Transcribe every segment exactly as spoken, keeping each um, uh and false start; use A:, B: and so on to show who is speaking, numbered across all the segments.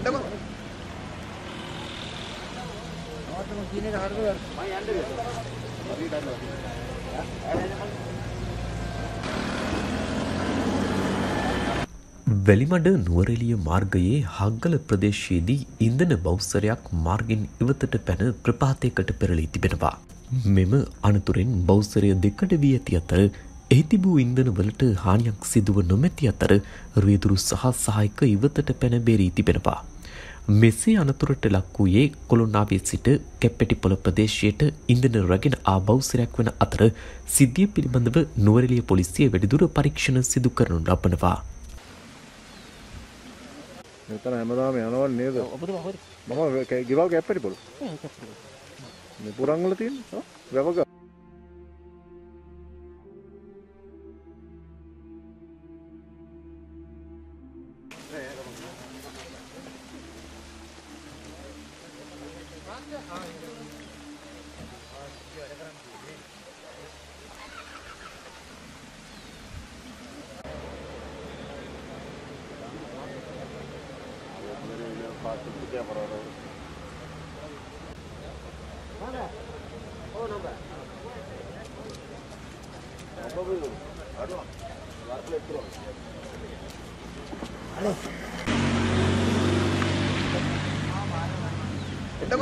A: එන්නකො. නවත්තමු කියන එක හරියට මම යන්නේ. අපි ගන්නවා.
B: වැලිමඩ නුවරඑළිය මාර්ගයේ හග්ගල ප්‍රදේශයේදී ඉන්ධන බවුසරයක් මාර්ගෙන් ඉවතට පැන ප්‍රපාතයකට පෙරළී තිබෙනවා. මෙම අනතුරෙන් බවුසරය දෙකඩ වී ඇති අතර එහි තිබූ ඉන්ධන වලට හානියක් සිදුව නොමැති අතර රියදුරු සහ සහායක ඉවතට පැන බේරී තිබෙනවා. මෙසේ අනතුරට ලක් වූයේ කොළොන්නාවේ සිට කැප්පෙටිපොළ ප්‍රදේශයට ඉන්ධන රැගෙන ආ බවුසරයක් වන අතර සිද්ධිය පිළිබඳව නුවරඑළිය පොලිසිය වැඩිදුර පරීක්ෂණ සිදු කරනු ලබනවා.
A: මෙතන හැමදාම යනවා නේද? ඔබතුමා හොරි. මම ගෙවල් කැප්පෙටිපොළ. ඔව් කැප්පෙටිපොළ. මේ පුරන් වල තියෙන ඔව් වැවක. එන්නකො.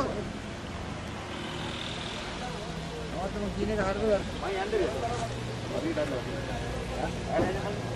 A: නවත්තමු කියන එක හරියට මම යන්නේ. අපි ගන්නවා.